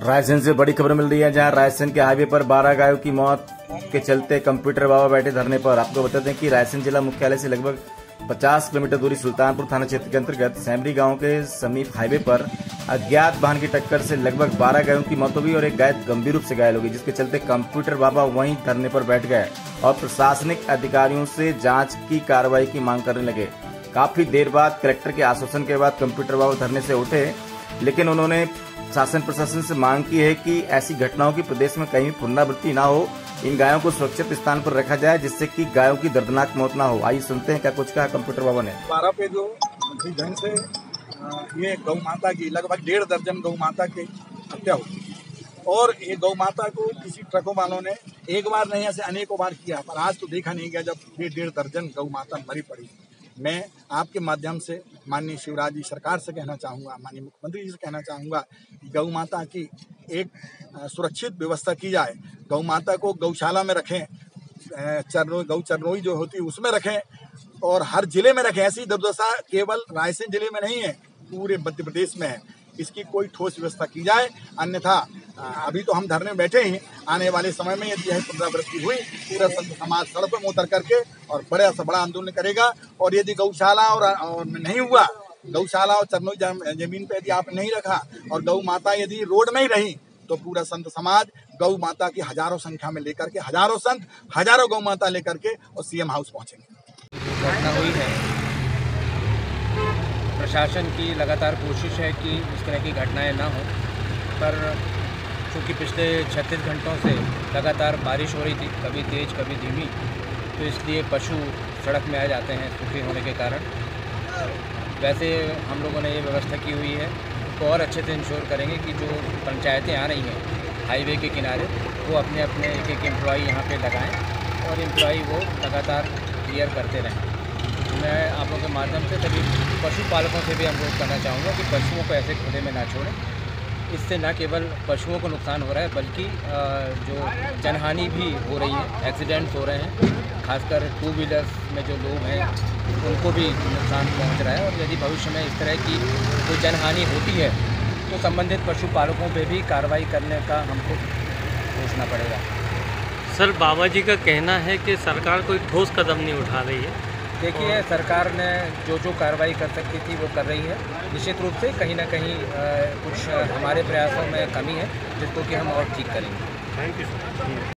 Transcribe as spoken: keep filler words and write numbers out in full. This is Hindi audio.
रायसेन से बड़ी खबर मिल रही है, जहां रायसेन के हाईवे पर बारह गायों की मौत के चलते कंप्यूटर बाबा बैठे धरने पर। आपको बता दें कि रायसेन जिला मुख्यालय से लगभग पचास किलोमीटर दूरी सुल्तानपुर थाना क्षेत्र के अंतर्गत सैमरी गांव के समीप हाईवे पर अज्ञात वाहन की टक्कर से लगभग बारह गायों की मौत हो गई और एक गाय गंभीर रूप से घायल हो गई, जिसके चलते कंप्यूटर बाबा वहीं धरने पर बैठ गए और प्रशासनिक अधिकारियों से जांच की कार्रवाई की मांग करने लगे। काफी देर बाद कलेक्टर के आश्वासन के बाद कंप्यूटर बाबा धरने से उठे, लेकिन उन्होंने शासन प्रशासन से मांग की है कि ऐसी घटनाओं की प्रदेश में कहीं पुनरावृत्ति न हो। इन गायों को सुरक्षित स्थान पर रखा जाए, जिससे कि गायों की दर्दनाक मौत न हो। आइए सुनते हैं क्या कुछ कहा कंप्यूटर बाबा ने। बारह पे जो ढंग से ये गौ माता की लगभग डेढ़ दर्जन गौ माता की हत्या हुई और ये गौ माता को किसी ट्रकों वालों ने एक बार नहीं ऐसे अनेकों बार किया, पर आज तो देखा नहीं गया जब ये डेढ़ दर्जन गौ माता मरी पड़ी। मैं आपके माध्यम से माननीय शिवराज जी सरकार से कहना चाहूँगा, माननीय मुख्यमंत्री जी से कहना चाहूँगा कि गौ माता की एक सुरक्षित व्यवस्था की जाए। गौ माता को गौशाला में रखें, चरनोई गौ चरनोई जो होती है उसमें रखें और हर जिले में रखें। ऐसी दुर्दशा केवल रायसेन जिले में नहीं है, पूरे मध्य प्रदेश में है। इसकी कोई ठोस व्यवस्था की जाए, अन्यथा अभी तो हम धरने में बैठे हैं, आने वाले समय में यदि यह पुनरावृत्ति हुई पूरा संत समाज सड़क पर उतर करके और बड़ा से बड़ा आंदोलन करेगा। और यदि गौशाला और, और नहीं हुआ, गौशाला और चरनोई जमीन पे यदि आप नहीं रखा और गौ माता यदि रोड में ही रही, तो पूरा संत समाज गौ माता की हजारों संख्या में लेकर के, हजारों संत हजारों गौ माता लेकर के और सीएम हाउस पहुंचेंगे। घटना हुई है, प्रशासन की लगातार कोशिश है कि इस तरह की घटनाएं ना हो, पर चूँकि पिछले छत्तीस घंटों से लगातार बारिश हो रही थी, कभी तेज़ कभी धीमी, तो इसलिए पशु सड़क में आ जाते हैं सूखे होने के कारण। वैसे हम लोगों ने ये व्यवस्था की हुई है, तो और अच्छे से इंश्योर करेंगे कि जो पंचायतें आ रही हैं हाईवे के किनारे, वो अपने अपने एक एक एम्प्लॉई यहाँ पे लगाएं और एम्प्लॉई वो लगातार क्लियर करते रहें। मैं आप लोगों के माध्यम से सभी पशुपालकों से भी अनुरोध करना चाहूँगा कि पशुओं को ऐसे खुले में ना छोड़ें। इससे न केवल पशुओं को नुकसान हो रहा है, बल्कि जो जनहानि भी हो रही है, एक्सीडेंट्स हो रहे हैं, खासकर टू व्हीलर्स में जो लोग हैं उनको भी नुकसान पहुंच रहा है। और यदि भविष्य में इस तरह की कोई जनहानि होती है तो संबंधित पशुपालकों पे भी कार्रवाई करने का हमको सोचना पड़ेगा। सर, बाबा जी का कहना है कि सरकार कोई ठोस कदम नहीं उठा रही है। देखिए, सरकार ने जो जो कार्रवाई कर सकती थी वो कर रही है। निश्चित रूप से कहीं ना कहीं कुछ हमारे प्रयासों में कमी है, जिसको कि हम और ठीक करेंगे। Thank you sir.